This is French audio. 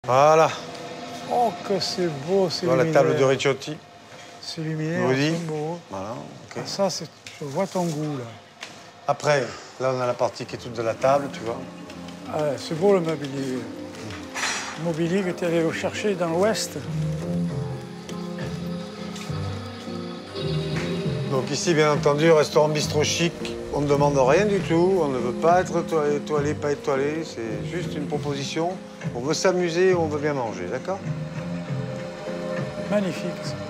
Voilà. Oh, que c'est beau, c'est Voilà la luminaire. table de Ricciotti. C'est luminaire, Rudy. c'est beau. Voilà, ok. Ah, ça, je vois ton goût, là. Après, là, on a la partie qui est toute de la table, tu vois. Ah, c'est beau, le mobilier. Le mobilier que tu es allé le chercher dans l'Ouest. Donc ici, bien entendu, restaurant bistrot chic. On ne demande rien du tout. On ne veut pas être étoilé, pas étoilé. C'est juste une proposition. On veut s'amuser, on veut bien manger, d'accord? Magnifique, ça.